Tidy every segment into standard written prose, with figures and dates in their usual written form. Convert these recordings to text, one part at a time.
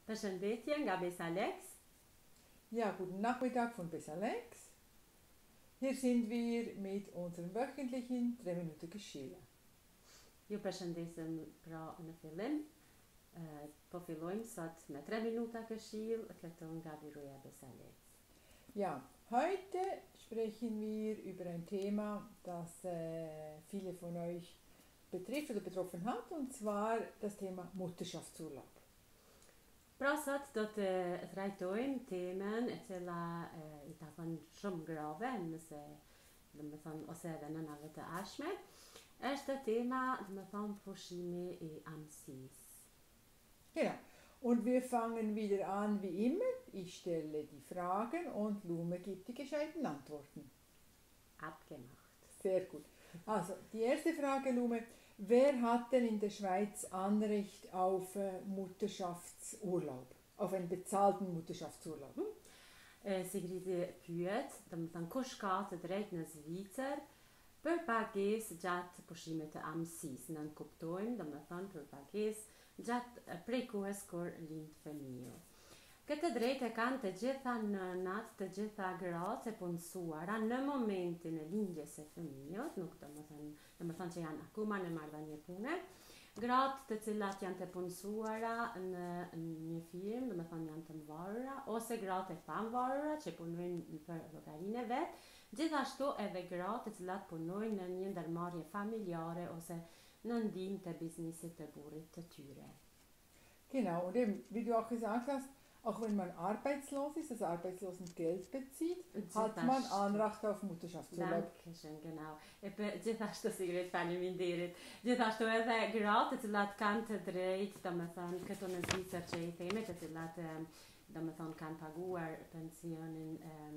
Përshëndetje nga Besalex. Ja, guten Nachmittag von Besalex. Hier sind wir mit unserem wöchentlichen 3 Minuten Këshilla. Ju përshëndesim pra në fillim. Po fillojmë sot me 3 minuta këshill këtu nga Biroja Besalex. Ja, heute sprechen wir über ein Thema, das viele von euch betrifft oder betroffen hat, und zwar das Thema Mutterschaftsurlaub. Pra sot do të trajtojmë temën e cila I takon shumë grave, nëse do të thonë ose edhe nënave të ashme. Është tema, do të thonë, pushimi I amësisë. Genau. Und wir fangen wieder an wie immer. Ich stelle die Fragen und Lume gibt die gescheiten Antworten. Abgemacht. Sehr gut. Also, die erste Frage, Lume. Wer hat denn in der Schweiz Anrecht auf Mutterschaftsurlaub? Auf einen bezahlten Mutterschaftsurlaub? Sigrid pyet, do të thonë kush ka të drejtë në Zvicër për pagesë gjatë pushimit të amësisë. Ne kuptojmë, do të thonë për pagesë gjatë prej kohës kur lind fëmiu. Këtë drejtë e kanë të gjitha nënat, të gjitha gratë e punësuara në momentin e lindjes së fëmijës, nuk do të thonë që janë akoma në marrëdhënie pune. Gratë të cilat janë të punësuara në një firmë, do të thonë janë të mvarura, ose gratë e pamvarura që punojnë për llogarinë e vet, gjithashtu edhe gratë të cilat punojnë në një ndërmarrje familjare ose në ndihmë të biznesit të burrit të tyre. Genau, und eben, wie du auch gesagt hast, auch wenn man arbeitslos ist, also Arbeitslosengeld bezieht, hat man Anrecht auf Mutterschaftsurlaub. Dankeschön, genau. Gjithashtu Sigrid, faleminderit. Gjithashtu edhe gratë të cilat kanë të drejtë, domethënë këtu në Zvicër që I themi, të cilat domethënë kanë paguar pensionin,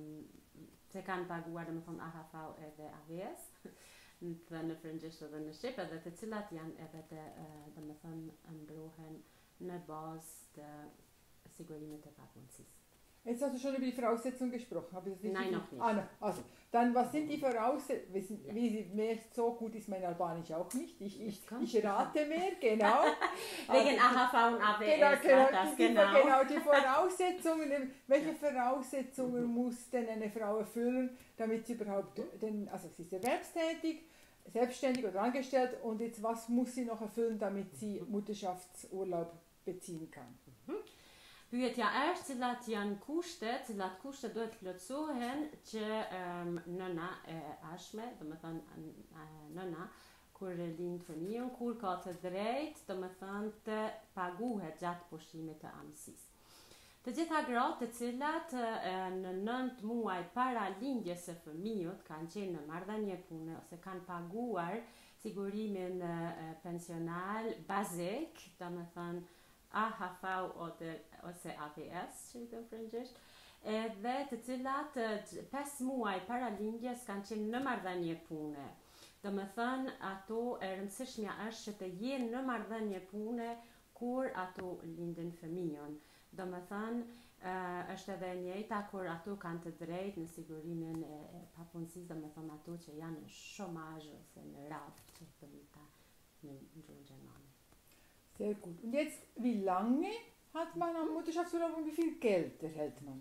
që kanë paguar domethënë AHV edhe AVS, në frëngjisht edhe në shqip, edhe të cilat janë edhe të domethënë mbrohen në bazë të Sigurimit der Patensis. Jetzt hast du schon über die Voraussetzungen gesprochen. Habe ich das Nein, noch nicht. No. Also, dann, was sind die Voraussetzungen? Ja. Wie Sie merkt, so gut ist mein Albanisch auch nicht. Ich rate mehr, genau. Wegen AHV und AWS. Genau, die Voraussetzungen. Welche Voraussetzungen muss denn eine Frau erfüllen, damit sie überhaupt, also sie ist erwerbstätig, selbstständig oder angestellt, und jetzt was muss sie noch erfüllen, damit sie Mutterschaftsurlaub beziehen kann? Pyetja është cilat janë kushtet duhet plotësohen që nëna e ashme, do të thonë nëna kur lind fëmijën, kur ka të drejtë, do të thonë të paguhet gjatë pushimit të amësisë. Të gjitha gratë të cilat në 9 muaj para lindjes së fëmijës kanë qenë në marrëdhënie pune ose kanë paguar sigurimin pensional bazik, do të thonë AHV ose AVS, që I thënë frëngjisht, edhe të cilat 5 muaj para lindjes kanë qenë në marrëdhënie pune. Do të thënë ato e rëndësishmja është që të jenë në marrëdhënie pune kur ato lindin fëmijën. Do të thënë është edhe e njëjta kur ato kanë të drejtë në sigurimin e papunësisë, do të thënë ato që janë në shomazh ose në radhë, që thënë në gjuhën gjermane. Sehr gut. Und jetzt, wie lange hat man am Mutterschaftsurlaub und wie viel Geld erhält man?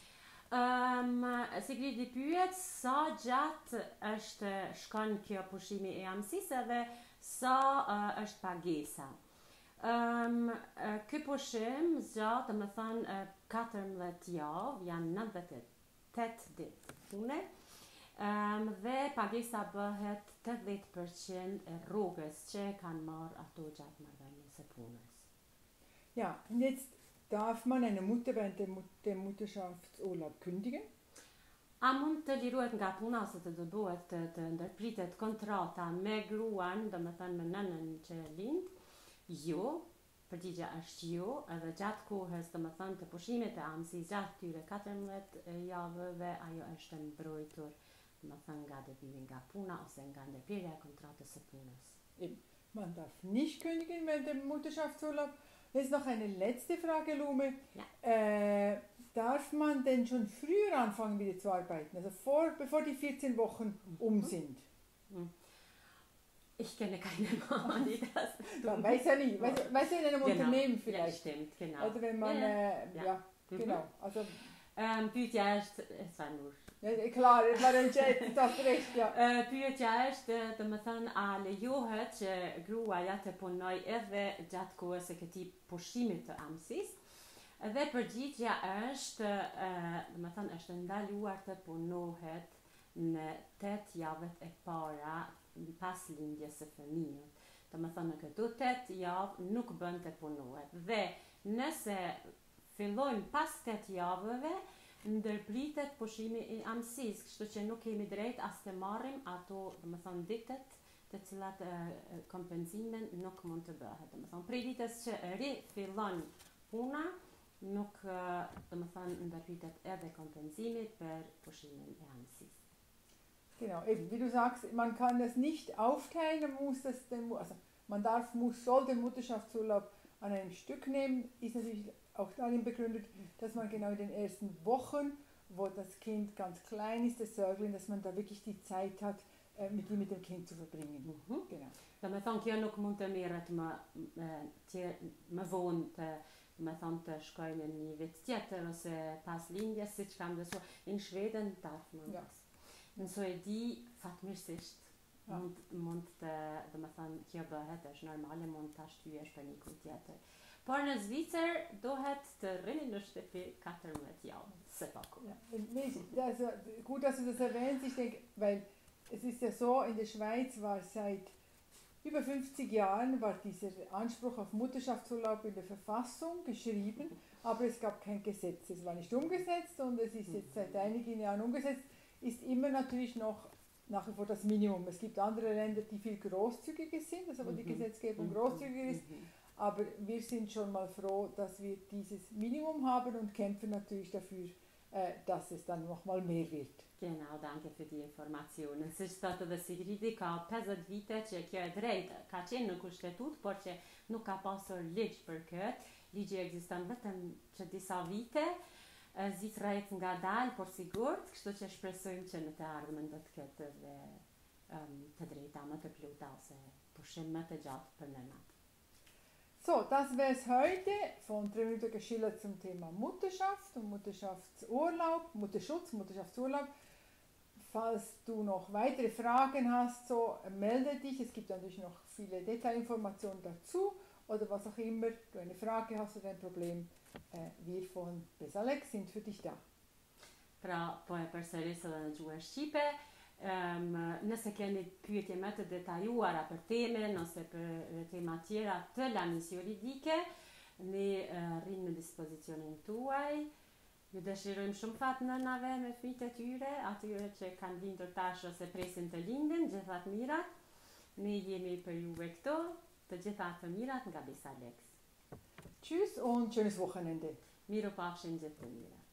Sigrid I pyet sa gjatë është shkon kjo pushimi e amësisë edhe sa është pagesa. Ky pushim zgjat, do të thonë 14 javë, janë 98 ditë pune. Dhe pagesa bëhet 80% e rrogës që kanë marrë ato gjatë marrëdhënies së punës. Ja, und jetzt darf man eine Mutter während dem Mutterschaftsurlaub kündigen? A mund të lirohet nga puna ose të bëhet të ndërpritet kontrata me gruan, do të thënë me nënën që lind? Jo, përgjigja është jo, edhe gjatë kohës, do të thënë të pushimit të amësisë gjatë tyre 14 javëve, ajo është mbrojtur, do të thënë nga debimi nga puna ose nga ndërprirja e kontratës së punës. Man darf nicht kündigen während dem Mutterschaftsurlaub. Jetzt noch eine letzte Frage, Lume. Ja. Darf man denn schon früher anfangen wieder zu arbeiten, also bevor die 14 Wochen sind? Ich kenne keine Mama, die das tut. Man weiß ja nie. Weißt du, in einem Unternehmen vielleicht. Ja, stimmt, genau. Oder wenn man, genau. Also, Pyetjärst, es var nur. Ja, klar, det var en chat, du hast recht, ja. Pyetjärst, de مثلا على يوهت grua jate på noi eve jatko se këti pushimit të amësis. Dhe përgjigja është, dhe më thënë, është ndaluar të punohet në 8 javët e para pas lindjes së fëmijës. Dhe më thënë, në këto 8 javë nuk bën të punohet. Dhe nëse fillojmë pas 8 javëve, ndërpritet pushimi i amësisë, kështu që nuk kemi drejt as të marrim ato, dhe më thënë, ditët të cilat kompenzimin nuk mund të bëhet. Dhe më thënë, prej ditës që rifillon puna, nuk, dhe më thënë, ndërpritet edhe kompenzimi për pushimin e amësisë. Genau, eben, wie du sagst, man kann das nicht aufteilen, man soll den Mutterschaftsurlaub an einem Stück nehmen, ist natürlich auch darin begründet, dass man genau in den ersten Wochen, wo das Kind ganz klein ist, das Säugling, dass man da wirklich die Zeit hat, mit dem Kind zu verbringen. Genau. Dhe me thonë, kjo nuk mund të merret më vonë të thonë të shkoj në një vit tjetër ose pas lindjes, siç kam dësuar. In Schweden darf man das. Në Suedi, fatmirësisht, mund të, dhe me thonë, kjo bëhet, është normale, mund të ashtyesh për një kujt tjetër. Por në Zvicër dohet të rrini në shtëpi 14 javë, se paku. Ja, also, gut, dass du das erwähnst, ich denke, weil es ist ja so, in der Schweiz war seit über 50 Jahren war dieser Anspruch auf Mutterschaftsurlaub in der Verfassung geschrieben, aber es gab kein Gesetz. Es war nicht umgesetzt und es ist jetzt seit einigen Jahren umgesetzt, ist immer natürlich noch nach wie vor das Minimum. Es gibt andere Länder, die viel großzügiger sind, also wo die Gesetzgebung großzügiger ist. Aber wir sind schon mal froh, dass wir dieses Minimum haben und kämpfen natürlich dafür, dass es dann noch mal mehr wird. Genau, danke für die Information. Si shtatë dhe Sigridi ka 50 vite që kjo e drejtë ka qenë në kushtetut, por që nuk ka pasur ligj për këtë. Ligji ekziston vetëm që disa vite. Zvicra ec nga dalë, por sigurt, kështu që shpresojmë që në të ardhmen do të ketë dhe të drejta më të plota ose pushim më të gjatë për nënat. So, das wäre es heute von 3 Minuten geschildert zum Thema Mutterschaft und Mutterschaftsurlaub, Mutterschutz, Mutterschaftsurlaub. Falls du noch weitere Fragen hast, so melde dich. Es gibt natürlich noch viele Detailinformationen dazu oder was auch immer du eine Frage hast oder ein Problem. Wir von Besalex sind für dich da. Pra, po e përsëris edhe në gjuhën shqipe. Nëse keni pyetje më të detajuara për temën ose për tema tjera të lamis juridike, ne rrim në dispozicionin tuaj. Ju dëshirojmë shumë fat nënave me fëmijët e tyre, atyre që kanë lindur tash ose presin të lindin, gjithat mirat. Ne jemi për juve këto, të gjitha të mirat nga Besalex. Tschüss und schönes Wochenende. Miropafshin gjithë të mirat.